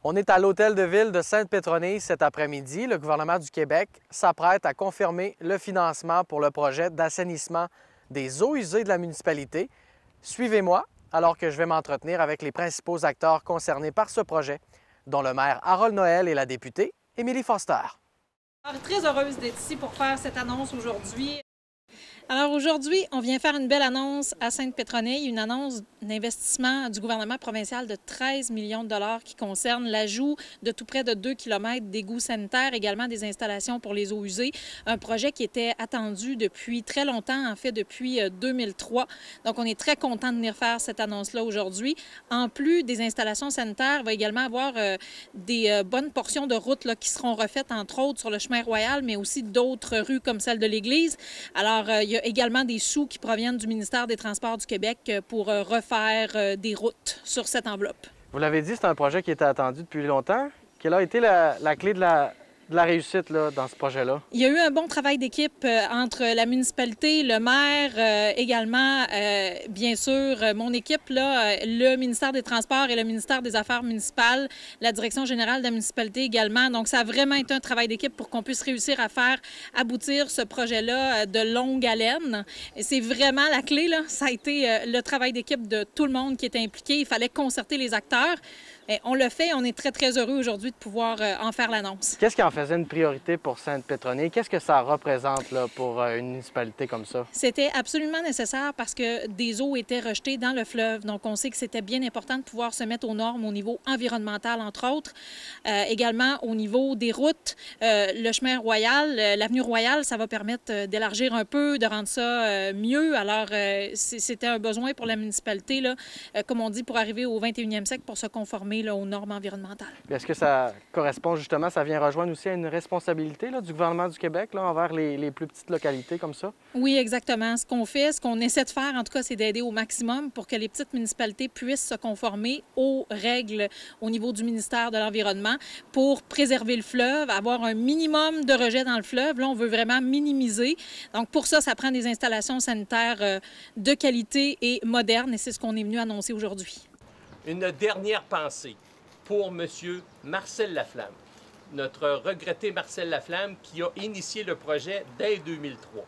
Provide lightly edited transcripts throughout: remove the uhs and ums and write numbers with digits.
On est à l'Hôtel de Ville de Sainte-Pétronille cet après-midi. Le gouvernement du Québec s'apprête à confirmer le financement pour le projet d'assainissement des eaux usées de la municipalité. Suivez-moi alors que je vais m'entretenir avec les principaux acteurs concernés par ce projet, dont le maire Harold Noël et la députée Émilie Foster. Alors, très heureuse d'être ici pour faire cette annonce aujourd'hui. Alors aujourd'hui, on vient faire une belle annonce à Sainte-Pétronille, une annonce d'investissement du gouvernement provincial de 13 millions de dollars qui concerne l'ajout de tout près de 2 km d'égouts sanitaires, également des installations pour les eaux usées. Un projet qui était attendu depuis très longtemps, en fait depuis 2003. Donc on est très content de venir faire cette annonce-là aujourd'hui. En plus des installations sanitaires, il va également avoir des bonnes portions de routes là, qui seront refaites, entre autres sur le chemin Royal, mais aussi d'autres rues comme celle de l'Église. Alors il y a également des sous qui proviennent du ministère des Transports du Québec pour refaire des routes sur cette enveloppe. Vous l'avez dit, c'est un projet qui était attendu depuis longtemps. Quelle a été la clé de la réussite là, dans ce projet-là? Il y a eu un bon travail d'équipe entre la municipalité, le maire, également, bien sûr, mon équipe, là, le ministère des Transports et le ministère des Affaires municipales, la direction générale de la municipalité également. Donc, ça a vraiment été un travail d'équipe pour qu'on puisse réussir à faire aboutir ce projet-là de longue haleine. Et c'est vraiment la clé, là. Ça a été le travail d'équipe de tout le monde qui était impliqué. Il fallait concerter les acteurs. Et on le fait. On est très, très heureux aujourd'hui de pouvoir en faire l'annonce. Qu'est-ce qui en faisait une priorité pour Sainte-Pétronille? Qu'est-ce que ça représente là, pour une municipalité comme ça? C'était absolument nécessaire parce que des eaux étaient rejetées dans le fleuve. Donc, on sait que c'était bien important de pouvoir se mettre aux normes au niveau environnemental, entre autres. Également, au niveau des routes, le chemin Royal, l'avenue Royale, ça va permettre d'élargir un peu, de rendre ça mieux. Alors, c'était un besoin pour la municipalité, là, comme on dit, pour arriver au 21e siècle, pour se conformer là, aux normes environnementales. Est-ce que ça correspond justement, ça vient rejoindre aussi à une responsabilité là, du gouvernement du Québec là, envers les plus petites localités comme ça? Oui, exactement. Ce qu'on fait, ce qu'on essaie de faire, en tout cas, c'est d'aider au maximum pour que les petites municipalités puissent se conformer aux règles au niveau du ministère de l'Environnement pour préserver le fleuve, avoir un minimum de rejets dans le fleuve. Là, on veut vraiment minimiser. Donc, pour ça, ça prend des installations sanitaires de qualité et modernes, et c'est ce qu'on est venu annoncer aujourd'hui. Une dernière pensée pour M. Marcel Laflamme, notre regretté Marcel Laflamme qui a initié le projet dès 2003.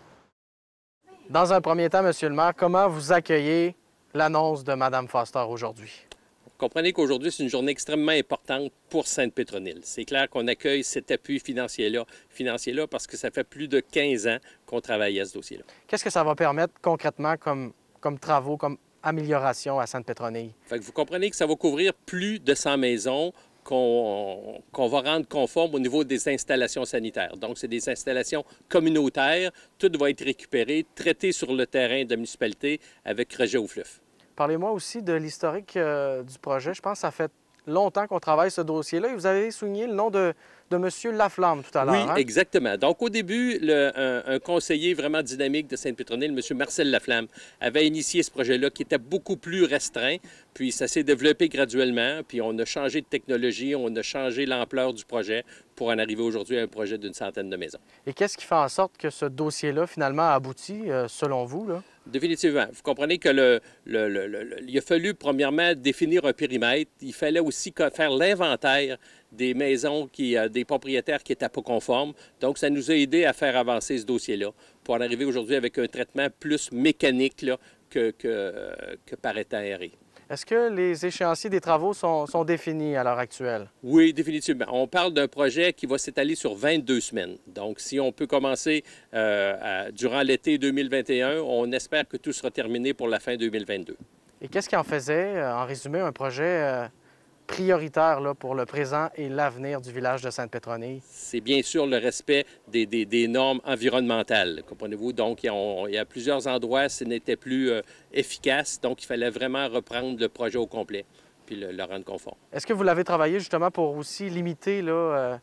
Dans un premier temps, Monsieur le maire, comment vous accueillez l'annonce de Mme Foster aujourd'hui? Vous comprenez qu'aujourd'hui, c'est une journée extrêmement importante pour Sainte-Pétronille. C'est clair qu'on accueille cet appui financier-là parce que ça fait plus de 15 ans qu'on travaille à ce dossier-là. Qu'est-ce que ça va permettre concrètement comme travaux, comme amélioration à Sainte-Pétronille? Vous comprenez que ça va couvrir plus de 100 maisons qu'on va rendre conformes au niveau des installations sanitaires. Donc, c'est des installations communautaires. Tout va être récupéré, traité sur le terrain de la municipalité avec rejet au fleuve. Parlez-moi aussi de l'historique du projet. Je pense que ça fait longtemps qu'on travaille ce dossier-là et vous avez souligné le nom de M. Laflamme tout à l'heure. Oui, hein? exactement. Donc, au début, un conseiller vraiment dynamique de Sainte-Pétronille, M. Marcel Laflamme, avait initié ce projet-là qui était beaucoup plus restreint. Puis, ça s'est développé graduellement. Puis, on a changé de technologie, on a changé l'ampleur du projet pour en arriver aujourd'hui à un projet d'une centaine de maisons. Et qu'est-ce qui fait en sorte que ce dossier-là, finalement, a abouti, selon vous, là? Définitivement. Vous comprenez que il a fallu, premièrement, définir un périmètre. Il fallait aussi faire l'inventaire des maisons, des propriétaires qui n'étaient pas conformes. Donc, ça nous a aidé à faire avancer ce dossier-là pour en arriver aujourd'hui avec un traitement plus mécanique là, que par état aéré. Est-ce que les échéanciers des travaux sont définis à l'heure actuelle? Oui, définitivement. On parle d'un projet qui va s'étaler sur 22 semaines. Donc, si on peut commencer durant l'été 2021, on espère que tout sera terminé pour la fin 2022. Et qu'est-ce qui en faisait, en résumé, un projet prioritaire là, pour le présent et l'avenir du village de Sainte-Pétronille? C'est bien sûr le respect des normes environnementales, comprenez-vous? Donc, il y a plusieurs endroits, ce n'était plus efficace. Donc, il fallait vraiment reprendre le projet au complet puis le rendre conforme. Est-ce que vous l'avez travaillé justement pour aussi limiter là,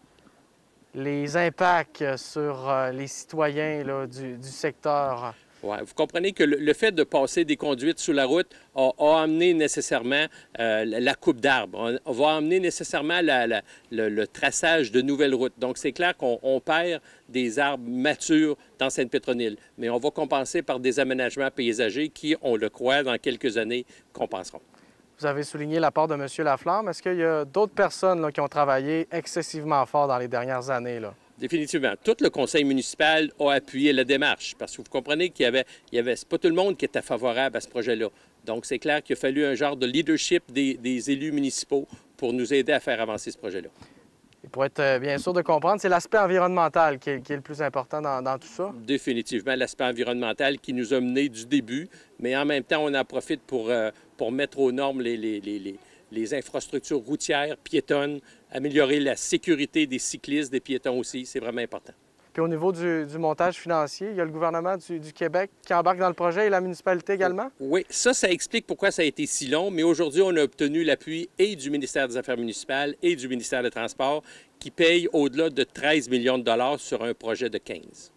les impacts sur les citoyens là, du secteur? Ouais. Vous comprenez que le fait de passer des conduites sous la route a amené nécessairement la coupe d'arbres, va amener nécessairement le traçage de nouvelles routes. Donc, c'est clair qu'on perd des arbres matures dans Sainte-Pétronille, mais on va compenser par des aménagements paysagers qui, on le croit, dans quelques années, compenseront. Vous avez souligné l'apport de M. Laflamme. Est-ce qu'il y a d'autres personnes là, qui ont travaillé excessivement fort dans les dernières années, là? Définitivement. Tout le conseil municipal a appuyé la démarche parce que vous comprenez qu'il y avait c'est pas tout le monde qui était favorable à ce projet-là. Donc, c'est clair qu'il a fallu un genre de leadership des élus municipaux pour nous aider à faire avancer ce projet-là. Et pour être bien sûr de comprendre, c'est l'aspect environnemental qui est le plus important dans tout ça? Définitivement, l'aspect environnemental qui nous a menés du début, mais en même temps, on en profite pour mettre aux normes les infrastructures routières, piétonnes, améliorer la sécurité des cyclistes, des piétons aussi. C'est vraiment important. Puis au niveau du montage financier, il y a le gouvernement du Québec qui embarque dans le projet et la municipalité également? Oui, ça explique pourquoi ça a été si long, mais aujourd'hui, on a obtenu l'appui et du ministère des Affaires municipales et du ministère des Transports qui payent au-delà de 13 millions de dollars sur un projet de 15.